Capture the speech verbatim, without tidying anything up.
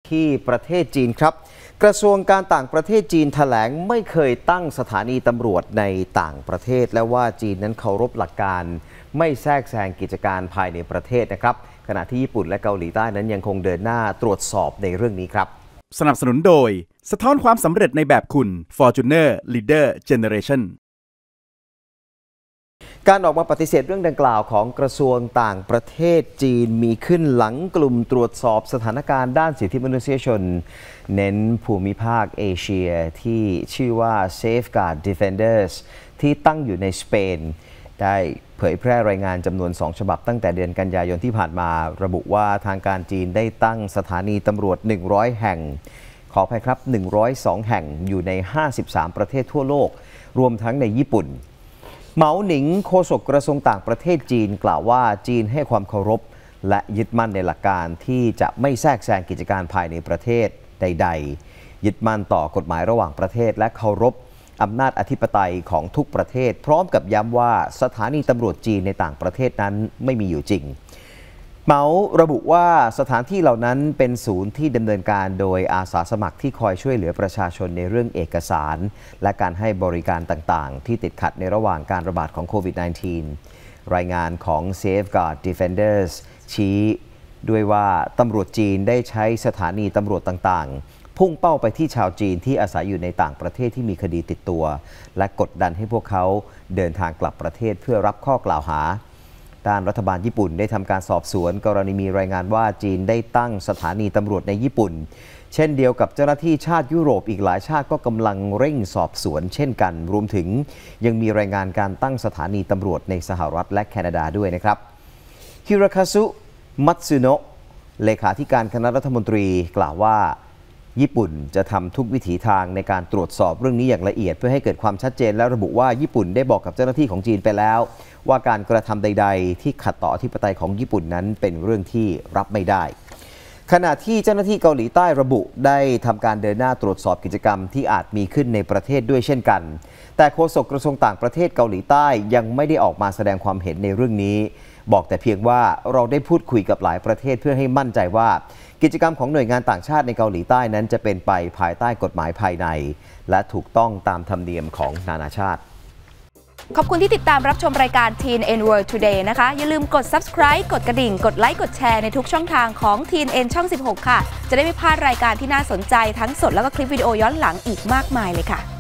ที่ประเทศจีนครับกระทรวงการต่างประเทศจีนแถลงไม่เคยตั้งสถานีตำรวจในต่างประเทศและว่าจีนนั้นเคารพหลักการไม่แทรกแซงกิจการภายในประเทศนะครับขณะที่ญี่ปุ่นและเกาหลีใต้นั้นยังคงเดินหน้าตรวจสอบในเรื่องนี้ครับสนับสนุนโดยสะท้อนความสำเร็จในแบบคุณ Fortuner Leader Generation การออกมาปฏิเสธเรื่องดังกล่าวของกระทรวงต่างประเทศจีนมีขึ้นหลังกลุ่มตรวจสอบสถานการณ์ด้านสิทธิมนุษยชนเน้นภูมิภาคเอเชียที่ชื่อว่า Safeguard Defenders ที่ตั้งอยู่ในสเปนได้เผยแพร่รายงานจำนวนสองฉบับตั้งแต่เดือนกันยายนที่ผ่านมาระบุว่าทางการจีนได้ตั้งสถานีตำรวจหนึ่งร้อยแห่งขออภัยครับหนึ่งร้อยสองแห่งอยู่ในห้าสิบสามประเทศทั่วโลกรวมทั้งในญี่ปุ่นเหมาหนิงโฆษกกระทรวงต่างประเทศจีนกล่าวว่าจีนให้ความเคารพและยึดมั่นในหลักการที่จะไม่แทรกแซงกิจการภายในประเทศใดๆยึดมั่นต่อกฎหมายระหว่างประเทศและเคารพอำนาจอธิปไตยของทุกประเทศพร้อมกับย้ำว่าสถานีตำรวจจีนในต่างประเทศนั้นไม่มีอยู่จริงเหมาระบุว่าสถานที่เหล่านั้นเป็นศูนย์ที่ดำเนินการโดยอาสาสมัครที่คอยช่วยเหลือประชาชนในเรื่องเอกสารและการให้บริการต่างๆที่ติดขัดในระหว่างการระบาดของโควิด สิบเก้า รายงานของ Safeguard Defenders ชี้ด้วยว่าตำรวจจีนได้ใช้สถานีตำรวจต่างๆพุ่งเป้าไปที่ชาวจีนที่อาศัยอยู่ในต่างประเทศที่มีคดีติดตัวและกดดันให้พวกเขาเดินทางกลับประเทศเพื่อรับข้อกล่าวหาด้านรัฐบาลญี่ปุ่นได้ทำการสอบสวนกรณีมีรายงานว่าจีนได้ตั้งสถานีตำรวจในญี่ปุ่นเช่นเดียวกับเจ้าหน้าที่ชาติยุโรปอีกหลายชาติก็กำลังเร่งสอบสวนเช่นกันรวมถึงยังมีรายงานการตั้งสถานีตำรวจในสหรัฐและแคนาดาด้วยนะครับฮิราคาซุมัตสึโนะเลขาธิการคณะรัฐมนตรีกล่าวว่าญี่ปุ่นจะทำทุกวิถีทางในการตรวจสอบเรื่องนี้อย่างละเอียดเพื่อให้เกิดความชัดเจนและระบุว่าญี่ปุ่นได้บอกกับเจ้าหน้าที่ของจีนไปแล้วว่าการกระทำใดๆที่ขัดต่ออธิปไตยของญี่ปุ่นนั้นเป็นเรื่องที่รับไม่ได้ขณะที่เจ้าหน้าที่เกาหลีใต้ระบุได้ทำการเดินหน้าตรวจสอบกิจกรรมที่อาจมีขึ้นในประเทศด้วยเช่นกันแต่โฆษกกระทรวงต่างประเทศเกาหลีใต้ยังไม่ได้ออกมาแสดงความเห็นในเรื่องนี้บอกแต่เพียงว่าเราได้พูดคุยกับหลายประเทศเพื่อให้มั่นใจว่ากิจกรรมของหน่วยงานต่างชาติในเกาหลีใต้นั้นจะเป็นไปภายใต้กฎหมายภายในและถูกต้องตามธรรมเนียมของนานาชาติขอบคุณที่ติดตามรับชมรายการ ที เอ็น เอ็น World Today นะคะอย่าลืมกด Subscribe กดกระดิ่งกดไลค์กดแชร์ในทุกช่องทางของ ที เอ็น เอ็น ช่อง สิบหก ค่ะจะได้ไม่พลาดรายการที่น่าสนใจทั้งสดแล้วก็คลิปวิดีโอย้อนหลังอีกมากมายเลยค่ะ